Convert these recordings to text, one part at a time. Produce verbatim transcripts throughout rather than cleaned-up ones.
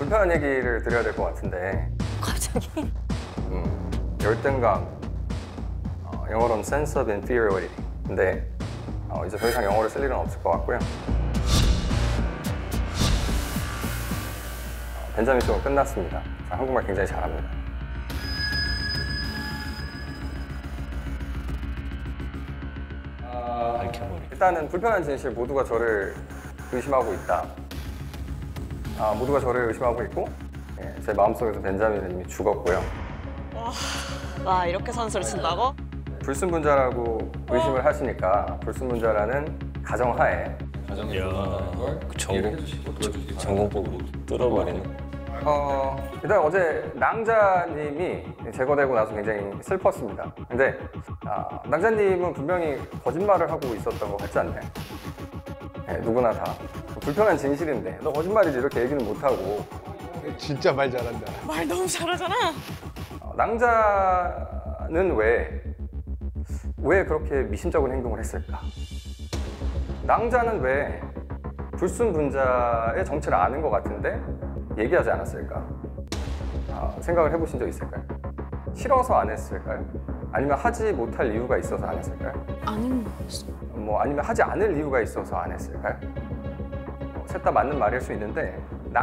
불편한 얘기를 드려야 될 것 같은데. 갑자기? 음, 열등감, 어, 영어로는 sense of inferiority. 근데 어, 이제 더 이상 영어를 쓸 일은 없을 것 같고요. 어, 벤자민 쇼가 끝났습니다. 자, 한국말 굉장히 잘합니다. 어, 밝혀버리. 일단은 불편한 진실, 모두가 저를 의심하고 있다. 아, 모두가 저를 의심하고 있고, 예, 제 마음속에서 벤자민은 이미 죽었고요. 와, 와 이렇게 선수를 친다고? 불순분자라고 의심을 하시니까 불순분자라는 가정하에 가정이 전공 전공법으로 뚫어버리는. 어, 일단 어제 낭자님이 제거되고 나서 굉장히 슬펐습니다. 근데 아, 낭자님은 분명히 거짓말을 하고 있었던 것 같지 않나요? 네, 누구나 다 불편한 진실인데 너 거짓말이지 이렇게 얘기는 못하고. 진짜 말 잘한다. 말 너무 잘하잖아. 어, 낭자는 왜, 왜 그렇게 미심쩍은 행동을 했을까? 낭자는 왜 불순분자의 정체를 아는 것 같은데 얘기하지 않았을까? 아, 생각을 해보신 적 있을까요? 싫어서 안 했을까요? 아니면 하지 못할 이유가 있어서 안 했을까요? 아닌 뭐 아니면 하지 않을 이유가 있어서 안 했을까요? 어, 셋 다 맞는 말일 수 있는데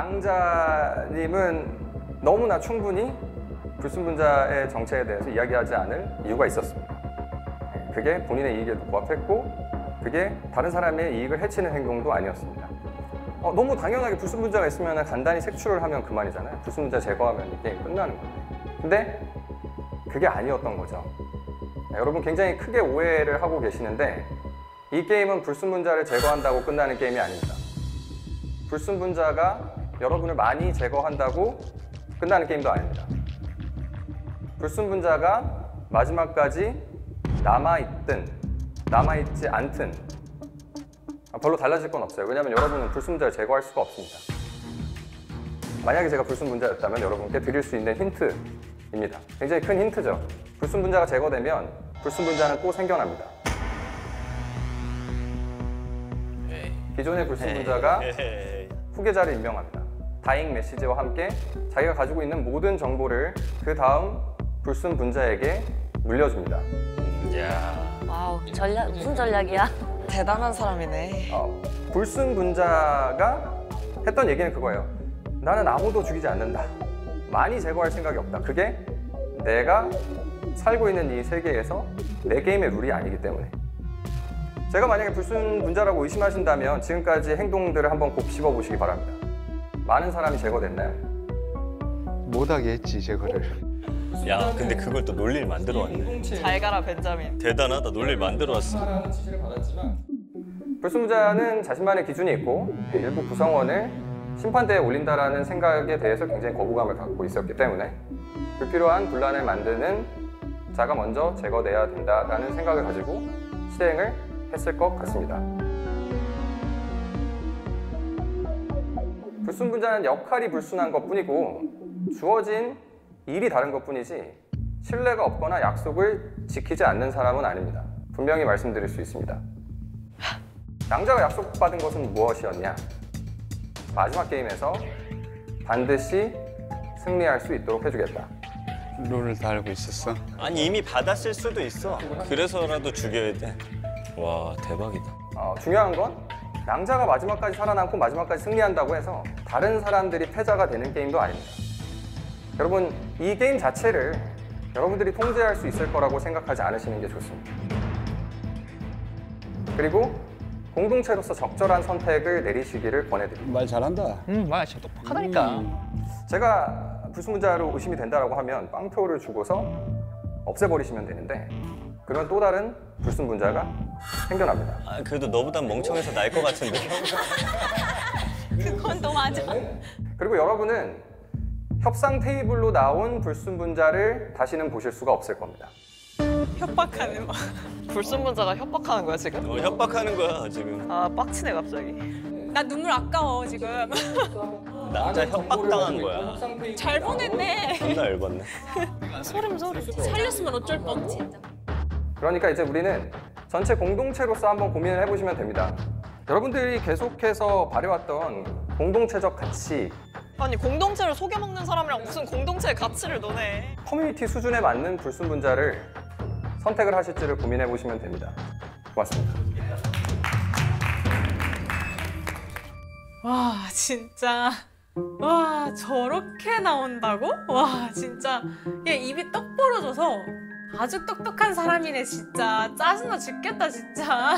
낭자님은 너무나 충분히 불순분자의 정체에 대해서 이야기하지 않을 이유가 있었습니다. 네, 그게 본인의 이익에도 부합했고 그게 다른 사람의 이익을 해치는 행동도 아니었습니다. 어, 너무 당연하게 불순분자가 있으면 간단히 색출을 하면 그만이잖아요. 불순분자 제거하면 이 게임 끝나는 건데. 근데 그게 아니었던 거죠. 네, 여러분 굉장히 크게 오해를 하고 계시는데 이 게임은 불순분자를 제거한다고 끝나는 게임이 아닙니다. 불순분자가 여러분을 많이 제거한다고 끝나는 게임도 아닙니다. 불순분자가 마지막까지 남아있든 남아있지 않든 별로 달라질 건 없어요. 왜냐하면 여러분은 불순분자를 제거할 수가 없습니다. 만약에 제가 불순분자였다면 여러분께 드릴 수 있는 힌트입니다. 굉장히 큰 힌트죠. 불순분자가 제거되면 불순분자는 또 생겨납니다. 기존의 불순분자가 후계자를 임명합니다. 다잉 메시지와 함께 자기가 가지고 있는 모든 정보를 그 다음 불순분자에게 물려줍니다. 야. 와우, 전략 무슨 전략이야? 대단한 사람이네. 어, 불순분자가 했던 얘기는 그거예요. 나는 아무도 죽이지 않는다. 많이 제거할 생각이 없다. 그게 내가 살고 있는 이 세계에서 내 게임의 룰이 아니기 때문에. 제가 만약에 불순분자라고 의심하신다면 지금까지 행동들을 한번 곱씹어 보시기 바랍니다. 많은 사람이 제거됐나요? 못하게 했지 제거를. 야, 근데 그걸 또 논리를 만들어 왔네. 잘 가라 벤자민. 대단하다. 논리를 만들어 왔어. 불순분자는 자신만의 기준이 있고 일부 구성원을 심판대에 올린다라는 생각에 대해서 굉장히 거부감을 갖고 있었기 때문에 불필요한 분란을 만드는 자가 먼저 제거돼야 된다라는 생각을 가지고 실행을 했을 것 같습니다. 불순분자는 역할이 불순한 것뿐이고 주어진 일이 다른 것뿐이지 신뢰가 없거나 약속을 지키지 않는 사람은 아닙니다. 분명히 말씀드릴 수 있습니다. 낭자가 약속받은 것은 무엇이었냐? 마지막 게임에서 반드시 승리할 수 있도록 해주겠다. 룰을 다 알고 있었어? 아니 이미 받았을 수도 있어. 그래서라도 죽여야 돼. 와, 대박이다. 어, 중요한 건 낭자가 마지막까지 살아남고 마지막까지 승리한다고 해서 다른 사람들이 패자가 되는 게임도 아닙니다. 여러분, 이 게임 자체를 여러분들이 통제할 수 있을 거라고 생각하지 않으시는 게 좋습니다. 그리고 공동체로서 적절한 선택을 내리시기를 권해드립니다. 말 잘한다. 음, 말 진짜 똑똑하다니까. 음. 제가 불순분자로 의심이 된다고 하면 빵표를 주고서 없애버리시면 되는데 그러면 또 다른 불순분자가 생겨납니다. 아, 그래도 너보단 멍청해서 나을 것 같은데. 그건 또 맞아. 그리고 여러분은 협상 테이블로 나온 불순분자를 다시는 보실 수가 없을 겁니다. 협박하는 거. 불순분자가 협박하는 거야 지금? 어, 협박하는 거야 지금. 아 빡치네 갑자기. 나 눈물 아까워 지금. 남자 협박당한 거야. 잘 보냈네. 존나 열받네. 소름 소름. 살렸으면 어쩔 뻔 진짜. 그러니까 이제 우리는 전체 공동체로서 한번 고민을 해보시면 됩니다. 여러분들이 계속해서 발휘왔던 공동체적 가치, 아니 공동체를 속여먹는 사람이랑 무슨 공동체의 가치를 너네. 커뮤니티 수준에 맞는 불순분자를 선택을 하실지를 고민해 보시면 됩니다. 고맙습니다. 와 진짜 와 저렇게 나온다고? 와 진짜 얘 입이 떡 벌어져서 아주 똑똑한 사람이네 진짜. 짜증나 죽겠다 진짜.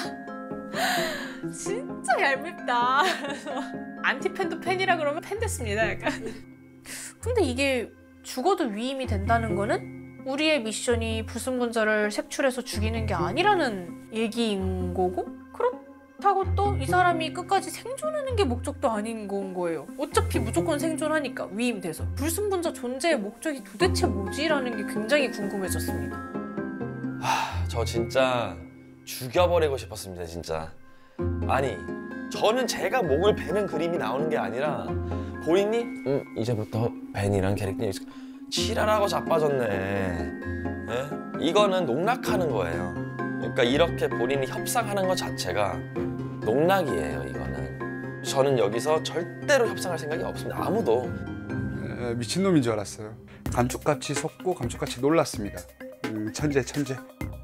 진짜 얄밉다. 안티팬도 팬이라 그러면 팬 됐습니다 약간. 근데 이게 죽어도 위임이 된다는 거는 우리의 미션이 불순분자를 색출해서 죽이는 게 아니라는 얘기인 거고, 그렇다고 또 이 사람이 끝까지 생존하는 게 목적도 아닌 건 거예요. 어차피 무조건 생존하니까 위임돼서. 불순분자 존재의 목적이 도대체 뭐지라는 게 굉장히 궁금해졌습니다. 하, 저 진짜 죽여버리고 싶었습니다, 진짜. 아니, 저는 제가 목을 베는 그림이 나오는 게 아니라 본인이 음, 이제부터 벤이란 캐릭터가 있어. 지랄하고 자빠졌네. 예? 이거는 농락하는 거예요. 그러니까 이렇게 본인이 협상하는 것 자체가 농락이에요, 이거는. 저는 여기서 절대로 협상할 생각이 없습니다, 아무도. 에, 미친놈인 줄 알았어요. 감쪽같이 속고 감쪽같이 놀랐습니다. 음, 천재 천재.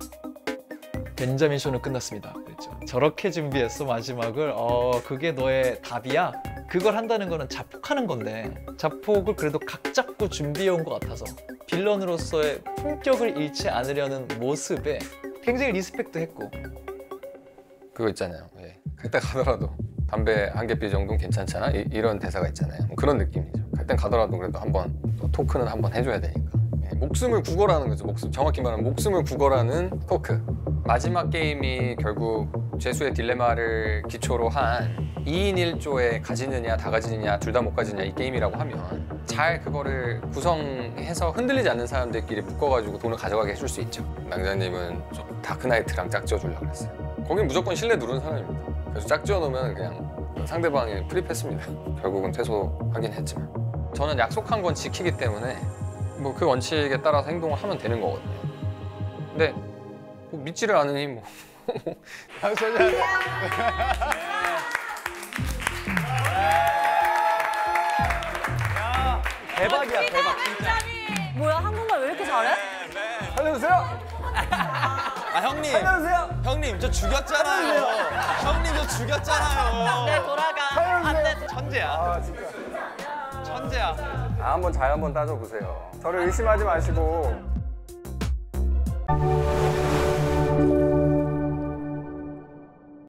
벤자민 쇼는 끝났습니다. 그랬죠. 저렇게 준비했어 마지막을. 어 그게 너의 답이야? 그걸 한다는 거는 자폭하는 건데 자폭을 그래도 각 잡고 준비해온 것 같아서 빌런으로서의 품격을 잃지 않으려는 모습에 굉장히 리스펙도 했고. 그거 있잖아요. 예. 갈 때 가더라도 담배 한 개 피 정도는 괜찮잖아. 이, 이런 대사가 있잖아요. 그런 느낌이죠. 갈 땐 가더라도 그래도 한번 토크는 한번 해줘야 되니까. 예. 목숨을 구걸하는 거죠. 목숨, 정확히 말하면 목숨을 구걸하는 토크. 마지막 게임이 결국 죄수의 딜레마를 기초로 한 이인 일 조에 가지느냐 다 가지느냐 둘 다 못 가지느냐 이 게임이라고 하면 잘 그거를 구성해서 흔들리지 않는 사람들끼리 묶어가지고 돈을 가져가게 해줄 수 있죠. 낭자님은 좀 다크나이트랑 짝지어주려고 그랬어요. 거긴 무조건 신뢰 누르는 사람입니다. 그래서 짝지어 놓으면 그냥 상대방이 프립했습니다. 결국은 퇴소하긴 했지만 저는 약속한 건 지키기 때문에 뭐 그 원칙에 따라서 행동을 하면 되는 거거든요. 근데 뭐 믿지를 않으니 뭐 대박이야 대박 진짜. 뭐야 한국말 왜 이렇게 잘해? 살려주세요! 아, 형님. 살려주세요! 형님, 저 죽였잖아요. 형님, 저 죽였잖아요. 내 돌아가. 안돼. 천재야. 아 진짜 천재야. 아, 한번 잘 한번 따져보세요. 저를 의심하지 마시고